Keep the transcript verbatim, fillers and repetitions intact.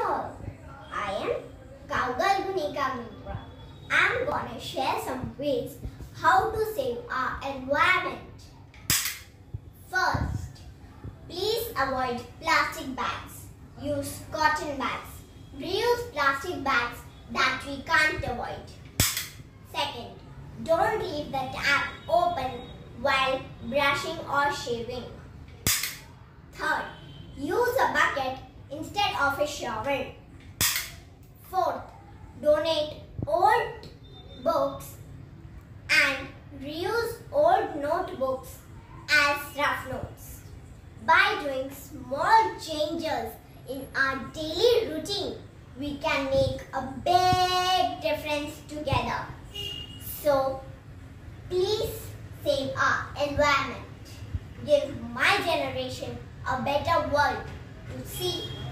all, I am Cowgirl Gunika Mitra. I am gonna share some ways how to save our environment. First, please avoid plastic bags. Use cotton bags. Reuse plastic bags that we can't avoid. Second, don't leave the tap open while brushing or shaving. Third, use a bucket instead of a shovel. Fourth, donate old books and reuse old notebooks as rough notes. By doing small changes in our daily routine, we can make a big difference together. So, please save our environment. Give my generation a better world to see